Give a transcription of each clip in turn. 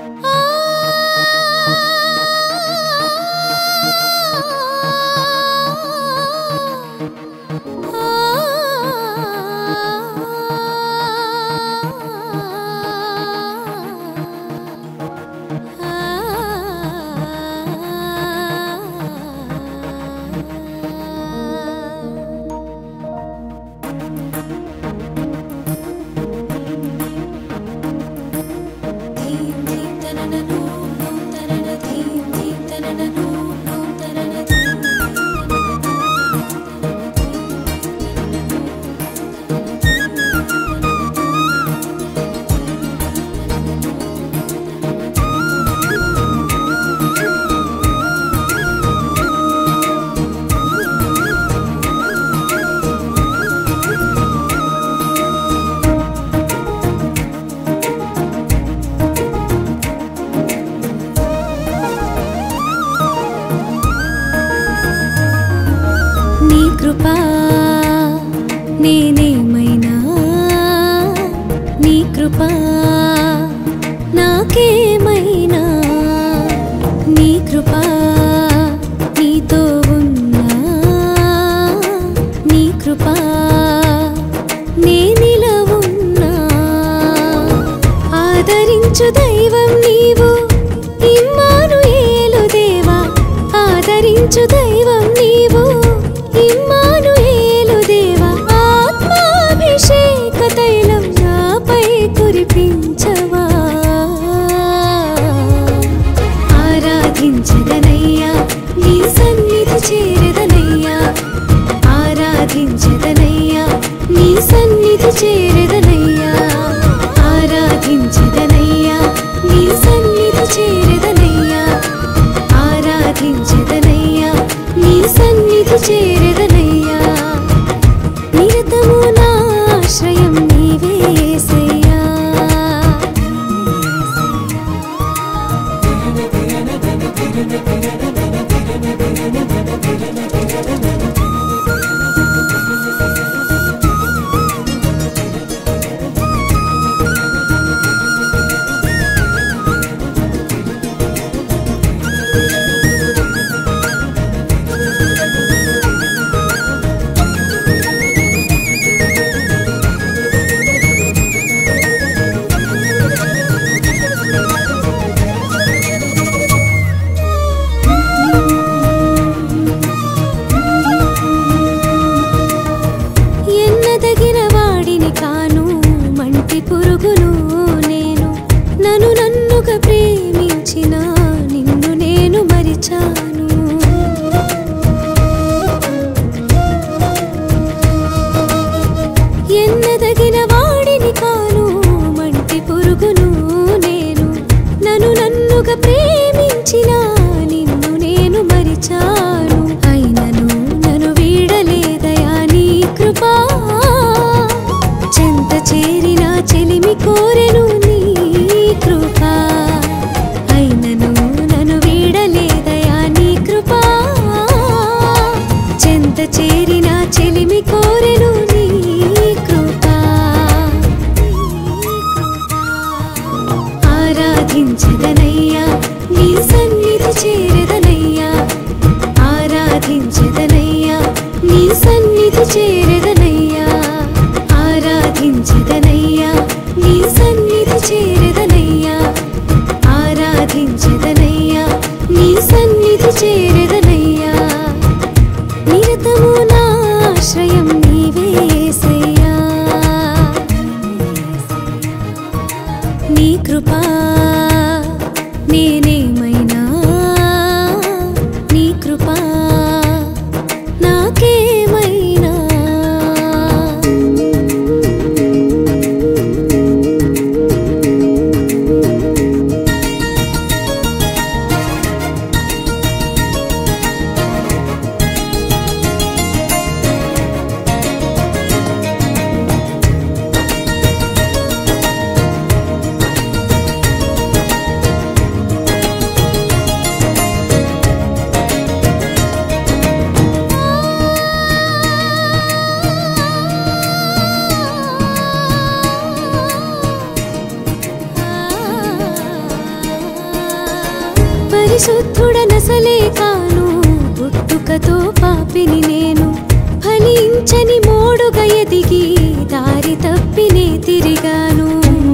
కృపా నేనేమైనా నీ కృపా నాకేమైనా నీ కృపా నీతో ఉన్నా నీ కృపా నేనిలా ఉన్నా ఆదరించు దైవం నీవు ఇమ్మానుయేలు దేవా ఆదరించు దైవం నీవు ఇమ్మానుయేలు దేవా ఆత్మాభిషేక తైలం నాపై కురిపించవా ఆరాధించదనయ్యా నీ సన్నిధి చేరదనయ్యా ఆరాధించదనయ్యా నీ సన్నిధి చేరదనయ్యా ఆరాధించదనయ్యా నీ సన్నిధి చేరదనయ్యా ఆరాధించదనయ్యా నీ సన్నిధి చేరదనయ్యా నిరతము నా ఆశ్రయం నీవే యేసయ్యా ప్రేమించిన నిన్ను నేను మరిచాను ఎన్నదగిన వాడిని కాను మంటి పురుగును నేను నన్ను నన్నుగా ప్రేమించిన నిన్ను నేను మరిచాను అయినను నన్ను వీడలేదయా నీ కృపా చెంత చేరిన చెలిమి కోరెను నీ కృపా అయినను నన్ను వీడలేదయా నీ కృపా చెంత చేరిన చెలిమి కోరెను నీ కృపా ఆరాధించదనయ్యా నీ సన్నిధి చేరదనయ్యా ఆరాధించదనయ్యా నీ సన్నిధి చేరదనయ్యా ఆరాధించదనయ్యా నీ సన్నిధి చేరదనయ్యా ఆరాధించదనయ్యా నీ సన్నిధి చేరదనయ్యా నిరతము నా ఆశ్రయం నీవే యేసయ్యా నీ కృపా నేనేమైనా పరిశుద్ధుడనసలే కాను, పుట్టుకతో పాపిని నేను. ఫలించని మోడుగా ఎదిగి దారి తప్పినే తిరిగాను.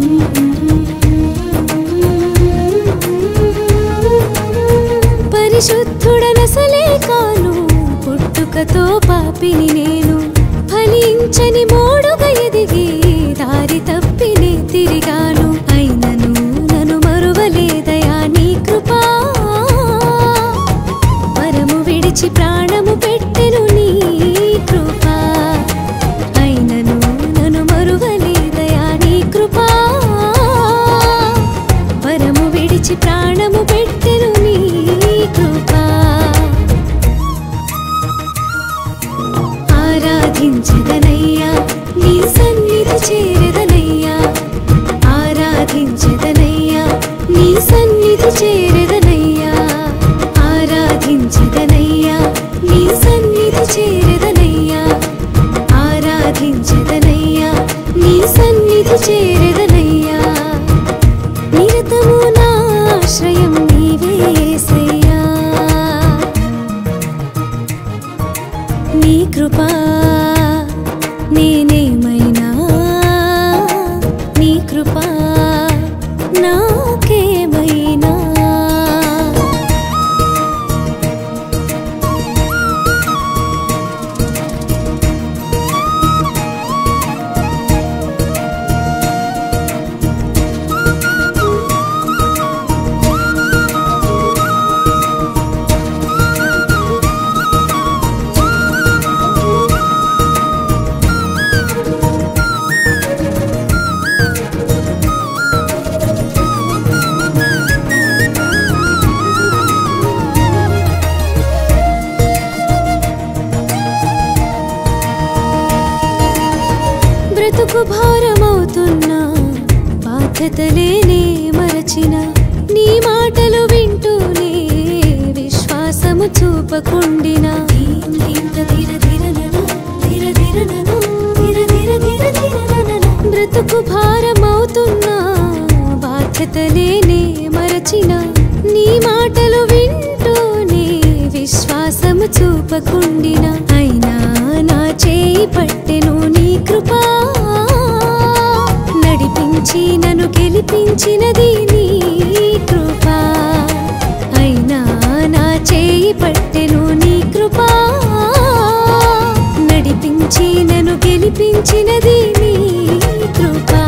పరిశుద్ధుడనసలే కాను, పుట్టుకతో పాపిని నేను. ఫలించని మోడుగా ఎదిగి దారి తప్పినే తిరిగాను. అయినను నన్ను మరువలేదయా నీ కృపా, వరము విడిచి ప్రాణము పెట్టెను నీ కృపా. అయినను నన్ను మరువలేదయా నీ కృపా, వరము విడిచి ప్రాణము పెట్టెను నీ కృపా. ఆరాధించెదనయ్యా నీ సన్నిధి చేరెదనయ్యా, ఆరాధించెదనయ్యా నీ సన్నిధి చేరెదనయ్యా, ఆరాధించెదనయ్యా నీ సన్నిధి చేరెదనయ్యా, ఆరాధించెదనయ్యా నీ సన్నిధి చేరెదనయ్యా. నిరతము నా ఆశ్రయం నీవే యేసయ్యా, నీ కృపా నేనేమైనా, నీ కృపా నాకేమైనా. బ్రతుకు భారమవుతున్నా, బాధ్యతలేనే మరచిన, నీ మాటలు వింటూనే విశ్వాసము చూపకుండినా. బ్రతుకు భారమవుతున్నా, బాధ్యతలేనే మరచిన, నీ మాటలు వింటూనే విశ్వాసము చూపకుండినా. అయినా నా చేయి పట్టెను నీ కృపా, నడిపించి నన్ను గెలిపించినది నీ కృపా. అయినా నా చేయి పట్టెను నీ కృపా, నడిపించి నన్ను గెలిపించినది నీ కృపా.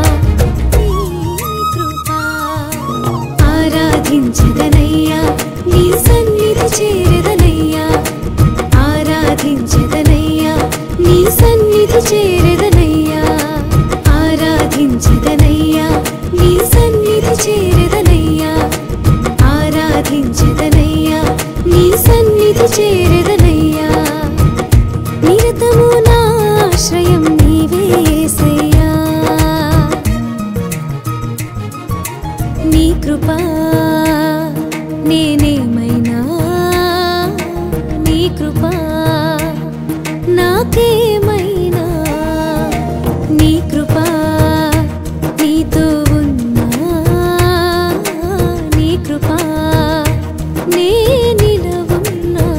ఆరాధించెదనయ్యా నీ సన్నిధి చేరెదనయ్యా, ఆరాధించెదనయ్యా నీ సన్నిధి చేరెదనయ్యా, ఆరాధించెదనయ్యా నీ సన్నిధి చేరెదనయ్యా, ఆరాధించెదనయ్యా నీ సన్నిధి చేరెదనయ్యా. నిరతము నా ఆశ్రయం నీవే యేసయ్యా, నీ కృపా నేనేమైనా, నీ కృపా నాకేమైనా. నీ కృపా నీతో ఉన్నా, నీ కృపా నే నిలవున్నా.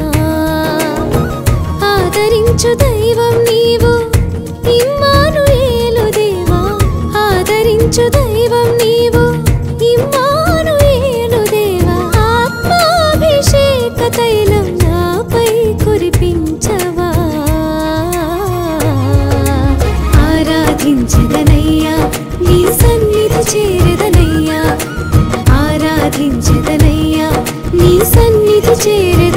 ఆదరించు దైవం నీవు ఇమ్మానుయేలు దేవా, ఆదరించు దైవం నీవు ఇమ్మానుయేలు దేవా. ఆత్మాభిషేక తైలం నాపై కురిపించవా. ఆరాధించెదనయ్యా నీ సన్నిధి చేరెదనయ్యా, ఆరాధించెదనయ్యా నీ సన్నిధి చేరె